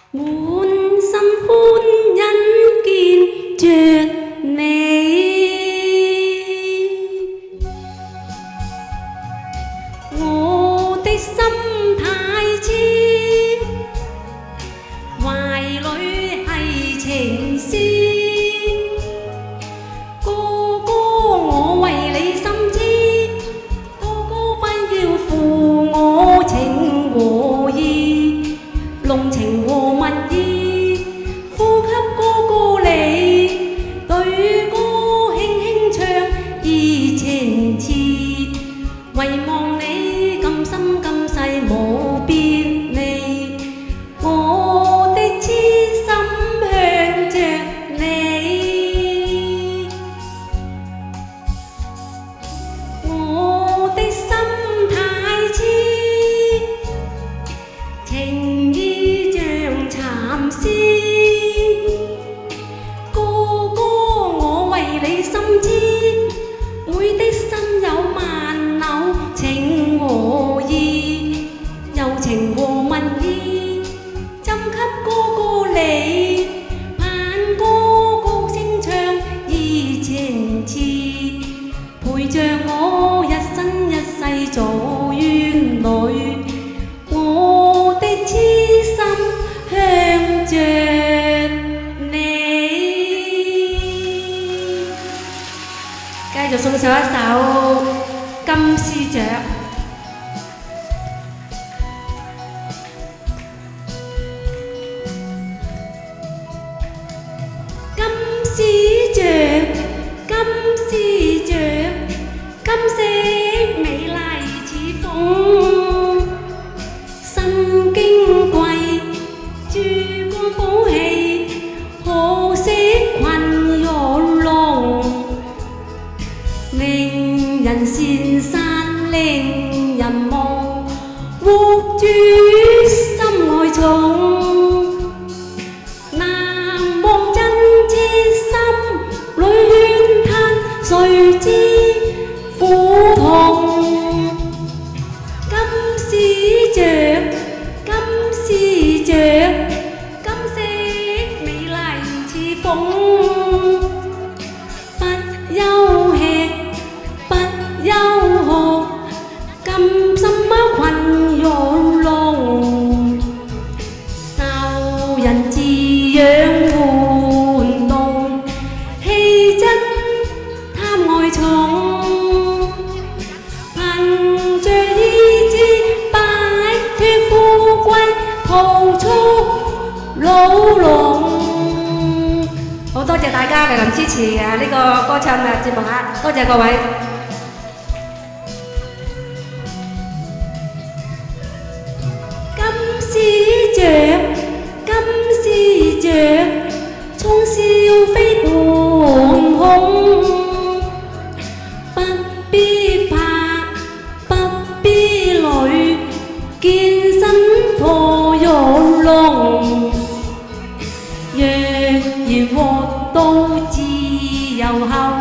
滿心歡欣見着你，我的心太痴，懷裏係情絲。哥哥，我為你心知，哥哥不要負我情和意，濃情和蜜意，呼給哥哥你，對歌輕輕唱，意情切，唯望你今生今世無別離，我的痴心向着你，我的心太痴，情意像蠶絲。哥哥，我為你心知，妹的心有萬縷情和意，柔情和蜜意，斟給哥哥你，盼哥高聲唱，意情切，陪着我一生一世做怨侶，我的痴心向着你。繼續送上一首《金絲雀》。金絲雀，金絲雀，金色美麗似鳳，身矜貴，珠光寶氣，可惜裙玉龍，令人羨煞，令人夢，屋主心愛重。難忘真知心裏怨嘆，誰知苦痛？金絲雀，金絲雀，金色美麗似鳳，不休吃，不休學，禁什麼裙玉龍，受人飼養玩弄，氣質貪愛重，憑着意志擺脫富貴，逃出牢籠。好多謝大家嚟臨支持呢個歌唱嘅節目嚇，多謝各位。金絲雀，金絲雀，衝霄飛半空，不必怕，不必慮，見身破玉龍。若然獲到自由後，